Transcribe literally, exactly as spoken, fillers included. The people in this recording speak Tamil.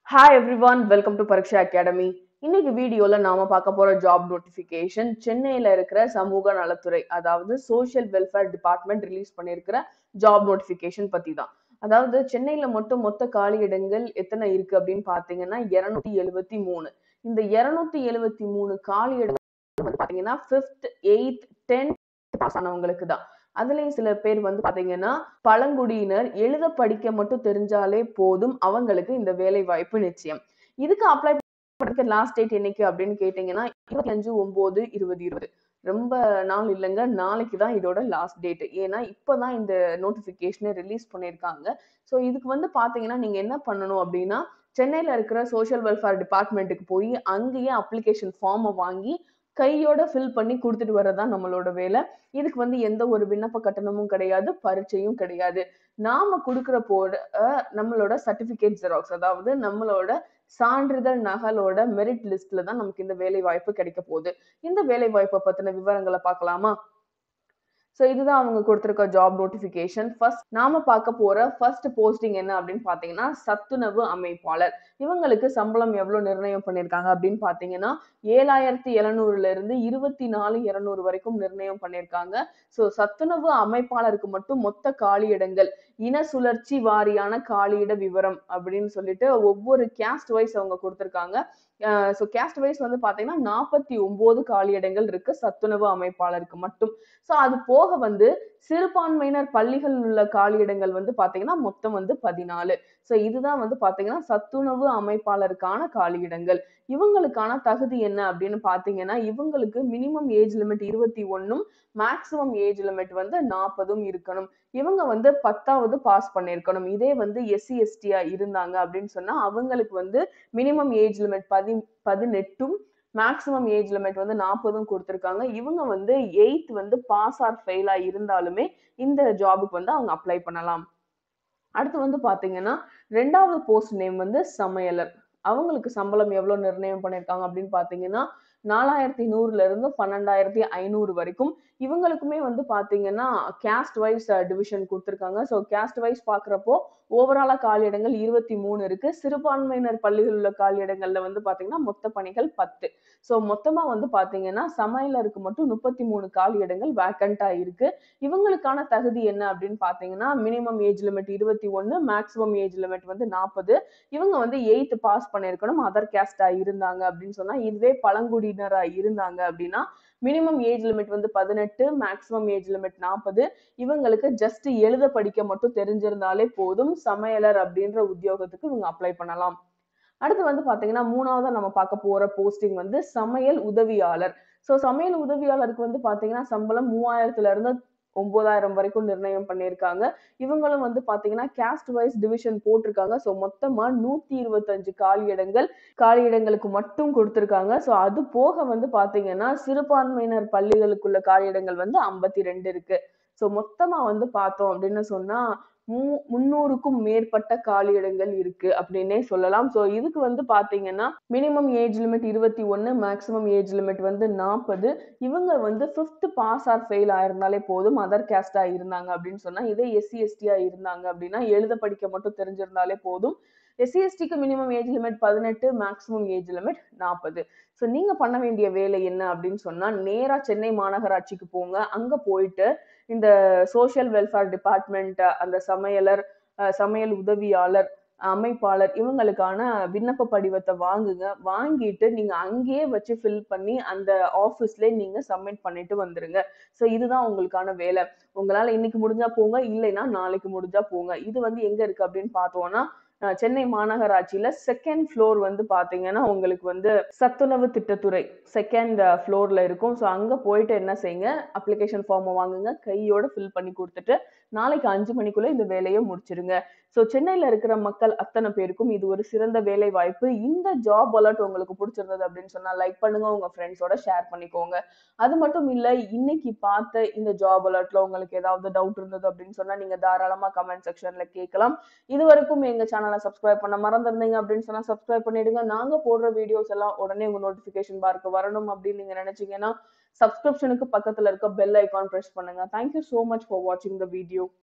Hi everyone, welcome to Pariksha Academy. இன்னைக்கு வீடியோல நாம பார்க்க போற ஜாப் நோட்டிபிகேஷன் சென்னையில இருக்கிற சமூக நலத்துறை அதாவது சோஷியல் வெல்ஃபேர் டிபார்ட்மெண்ட் ரிலீஸ் பண்ணியிருக்கிற ஜாப் நோட்டிபிகேஷன் பத்தி தான். அதாவது சென்னையில மட்டும் மொத்த காலி இடங்கள் எத்தனை இருக்கு அப்படின்னு பாத்தீங்கன்னா இருநூத்தி எழுபத்தி மூணு. இந்த இருநூத்தி எழுபத்தி மூணு காலி இடங்கள் வந்து பாத்தீங்கன்னா ஃபிஃப்த் எய்த் டென்த் பாஸ் ஆனவங்களுக்கு தான். அதுலயும் சில பேர் வந்து பாத்தீங்கன்னா பழங்குடியினர் எழுத படிக்க மட்டும் தெரிஞ்சாலே போதும் அவங்களுக்கு இந்த வேலை வாய்ப்பு நிச்சயம். இதுக்கு அப்ளை பண்றதுக்கு லாஸ்ட் டேட் என்னைக்கு அப்படின்னு கேட்டீங்கன்னா இருபத்தி அஞ்சு ஒன்பது இருபது இருபது. ரொம்ப நாள் இல்லைங்க, நாளைக்கு தான் இதோட லாஸ்ட் டேட். ஏன்னா இப்பதான் இந்த நோட்டிபிகேஷனை ரிலீஸ் பண்ணியிருக்காங்க. ஸோ இதுக்கு வந்து பாத்தீங்கன்னா நீங்க என்ன பண்ணணும் அப்படின்னா சென்னையில இருக்கிற சோஷியல் வெல்ஃபேர் டிபார்ட்மெண்ட்டுக்கு போய் அங்கேயே அப்ளிகேஷன் ஃபார்மை வாங்கி கையோட ஃபில் பண்ணி கொடுத்துட்டு வரதான் நம்மளோட வேலை. இதுக்கு வந்து எந்த ஒரு விண்ணப்ப கட்டணமும் கிடையாது, பரீட்சையும் கிடையாது. நாம கொடுக்கிற போட நம்மளோட சர்டிபிகேட் ஜெராக்ஸ் அதாவது நம்மளோட சான்றிதழ் நகலோட மெரிட் லிஸ்ட்ல தான் நமக்கு இந்த வேலை வாய்ப்பு கிடைக்க போகுது. இந்த வேலை வாய்ப்பை பத்தின விவரங்களை பார்க்கலாமா? ஸோ இதுதான் அவங்க கொடுத்திருக்க ஜாப் நோட்டிபிகேஷன். ஃபர்ஸ்ட் நாம பார்க்க போற ஃபர்ஸ்ட் போஸ்டிங் என்ன அப்படின்னு பாத்தீங்கன்னா சத்துணவு அமைப்பாளர். இவங்களுக்கு சம்பளம் எவ்வளவு நிர்ணயம் பண்ணிருக்காங்க அப்படின்னு பாத்தீங்கன்னா ஏழாயிரத்தி எழுநூறுல இருந்து இருபத்தி நாலு இருநூறு வரைக்கும் நிர்ணயம் பண்ணிருக்காங்க. ஸோ சத்துணவு அமைப்பாளருக்கு மட்டும் மொத்த காலி இடங்கள் இன சுழற்சி வாரியான காலியிட விவரம் அப்படின்னு சொல்லிட்டு ஒவ்வொரு கேஸ்ட் வைஸ் அவங்க கொடுத்திருக்காங்க. ஸோ கேஸ்ட் வைஸ் வந்து பாத்தீங்கன்னா நாற்பத்தி ஒன்பது காலி இடங்கள் இருக்கு சத்துணவு அமைப்பாளருக்கு மட்டும். ஸோ அது போக வந்து சிறுபான்மையினர் பள்ளிகள் உள்ள காலியிடங்கள் வந்து பாத்தீங்கன்னா மொத்தம் வந்து பதினாலு. ஸோ இதுதான் வந்து பாத்தீங்கன்னா சத்துணவு அமைப்பாளருக்கான காலியிடங்கள். இவங்களுக்கான தகுதி என்ன அப்படின்னு பாத்தீங்கன்னா இவங்களுக்கு மினிமம் ஏஜ் லிமிட் இருபத்தி ஒன்னும் மேக்சிமம் ஏஜ் லிமிட் வந்து நாற்பதும் இருக்கணும். இவங்க வந்து பத்தாவது பாஸ் பண்ணிருக்கணும். இதே வந்து எஸ்சி எஸ்டியா இருந்தாங்க அப்படின்னு சொன்னா அவங்களுக்கு வந்து மினிமம் ஏஜ் லிமிட் பதி பதினெட்டும் மேக்சிமம் ஏஜ் லிமிட் வந்து நாற்பதும் கொடுத்திருக்காங்க. இவங்க வந்து எயித் வந்து பாஸ் ஆர் ஃபெயிலா இருந்தாலுமே இந்த ஜாபுக்கு வந்து அவங்க அப்ளை பண்ணலாம். அடுத்து வந்து பாத்தீங்கன்னா ரெண்டாவது போஸ்ட் நேம் வந்து சமையலர். அவங்களுக்கு சம்பளம் எவ்வளவு நிர்ணயம் பண்ணிருக்காங்க அப்படின்னு பாத்தீங்கன்னா நாலாயிரத்தி நூறுல இருந்து பன்னெண்டாயிரத்தி ஐநூறு வரைக்கும். இவங்களுக்குமே வந்து பாத்தீங்கன்னா கேஸ்ட் வைஸ் டிவிஷன் கொடுத்திருக்காங்க. ஸோ கேஸ்ட் வைஸ் பாக்குறப்போ ஓவராலா காலியிடங்கள் இருபத்தி மூணு இருக்கு. சிறுபான்மையினர் பள்ளிகள் உள்ள காலியிடங்கள்ல வந்து பாத்தீங்கன்னா மொத்த பணிகள் பத்து. ஸோ மொத்தமா வந்து பாத்தீங்கன்னா சமையலருக்கு மட்டும் முப்பத்தி மூணு காலியிடங்கள் வேக்கண்டா இருக்கு. இவங்களுக்கான தகுதி என்ன அப்படின்னு பாத்தீங்கன்னா மினிமம் ஏஜ் லிமிட் இருபத்தி ஒன்னு மேக்சிமம் ஏஜ் லிமிட் வந்து நாற்பது. இவங்க வந்து எயித் பாஸ் பண்ணிருக்கணும் அதர் கேஸ்டா இருந்தாங்க அப்படின்னு சொன்னா. இதுவே பழங்குடியினரா இருந்தாங்க அப்படின்னா மினிமம் ஏஜ் லிமிட் வந்து பதினெட்டு மேக்சிமம் ஏஜ் லிமிட் நாற்பது. இவங்களுக்கு ஜஸ்ட் எழுத படிக்க மட்டும் தெரிஞ்சிருந்தாலே போதும் சமையலர் அப்படின்ற உத்தியோகத்துக்கு இவங்க அப்ளை பண்ணலாம். அடுத்து வந்து பாத்தீங்கன்னா மூணாவதா நம்ம பார்க்க போற போஸ்டிங் வந்து சமையல் உதவியாளர். சோ சமையல் உதவியாளருக்கு வந்து பாத்தீங்கன்னா சம்பளம் மூவாயிரத்துல இருந்து ஒன்பதாயிரம் வரைக்கும் நிர்ணயம் பண்ணியிருக்காங்க. இவங்களும் வந்து பாத்தீங்கன்னா கேஸ்ட் வைஸ் டிவிஷன் போட்டிருக்காங்க. சோ மொத்தமா நூத்தி இருபத்தி அஞ்சு காலி இடங்கள் காலி இடங்களுக்கு மட்டும் கொடுத்திருக்காங்க. சோ அது போக வந்து பாத்தீங்கன்னா சிறுபான்மையினர் பள்ளிகளுக்குள்ள காலி இடங்கள் வந்து ஐம்பத்தி ரெண்டு இருக்கு. சோ மொத்தமா வந்து பார்த்தோம் அப்படின்னு சொன்னா மூ முன்னூறுக்கும் மேற்பட்ட காலி இடங்கள் இருக்கு அப்படின்னே சொல்லலாம். சோ இதுக்கு வந்து பாத்தீங்கன்னா மினிமம் ஏஜ் லிமிட் இருபத்தி ஒன்னு மேக்சிமம் ஏஜ் லிமிட் வந்து நாற்பது. இவங்க வந்து ஃபிஃப்த் பாஸ் ஆர் ஃபெயில் ஆயிருந்தாலே போதும் அதர் கேஸ்டா இருந்தாங்க அப்படின்னு சொன்னா. இதே எஸ்சி எஸ்டியா இருந்தாங்க அப்படின்னா எழுத படிக்க மட்டும் தெரிஞ்சிருந்தாலே போதும். எஸ்சி எஸ்டிக்கு மினிமம் ஏஜ் லிமிட் பதினெட்டு மேக்சிமம் ஏஜ் லிமிட் நாற்பது. ஸோ நீங்க பண்ண வேண்டிய வேலை என்ன அப்படின்னு சொன்னா நேரா சென்னை மாநகராட்சிக்கு போங்க. அங்க போயிட்டு இந்த சோஷியல் வெல்ஃபேர் டிபார்ட்மெண்ட் அந்த சமையலர் சமையல் உதவியாளர் அமைப்பாளர் இவங்களுக்கான விண்ணப்ப படிவத்தை வாங்குங்க. வாங்கிட்டு நீங்க அங்கேயே வச்சு ஃபில் பண்ணி அந்த ஆபீஸ்ல நீங்க சப்மிட் பண்ணிட்டு வந்துருங்க. சோ இதுதான் உங்களுக்கான வேலை. உங்களால இன்னைக்கு முடிஞ்சா போங்க, இல்லைன்னா நாளைக்கு முடிஞ்சா போங்க. இது வந்து எங்க இருக்கு அப்படின்னு பார்த்தோம்னா சென்னை மாநகராட்சியில செகண்ட் ஃப்ளோர் வந்து பாத்தீங்கன்னா உங்களுக்கு வந்து சத்துணவு திட்டத்துறை செகண்ட் ஃப்ளோர்ல இருக்கும். ஸோ அங்க போயிட்டு என்ன செய்யுங்க, அப்ளிகேஷன் ஃபார்மை வாங்குங்க, கையோட ஃபில் பண்ணி கொடுத்துட்டு நாளைக்கு அஞ்சு மணிக்குள்ள இந்த வேலையை முடிச்சிருங்க. ஸோ சென்னையில இருக்கிற மக்கள் அத்தனை பேருக்கும் இது ஒரு சிறந்த வேலை வாய்ப்பு. இந்த ஜாப் அலர்ட் உங்களுக்கு பிடிச்சிருந்தது அப்படின்னு சொன்னா லைக் பண்ணுங்க, உங்க ஃப்ரெண்ட்ஸோட ஷேர் பண்ணிக்கோங்க. அது மட்டும் இல்ல இன்னைக்கு பார்த்த இந்த ஜாப் அலர்ட்ல உங்களுக்கு ஏதாவது டவுட் இருந்தது அப்படின்னு சொன்னா நீங்க தாராளமா கமெண்ட் செக்ஷன்ல கேட்கலாம். இது வரைக்கும் எங்க சேனலை சப்ஸ்கிரைப் பண்ண மறந்துருந்தீங்க அப்படின்னு சொன்னா சப்ஸ்கிரைப் பண்ணிடுங்க. நாங்க போடுற வீடியோஸ் எல்லாம் உடனே உங்க நோட்டிபிகேஷன் பார்க்க வரணும் அப்படின்னு நீங்க நினைச்சீங்கன்னா சப்ஸ்கிரிப்ஷனுக்கு பக்கத்துல இருக்க பெல் ஐகான் பிரஸ் பண்ணுங்க. Thank you so much for watching the video.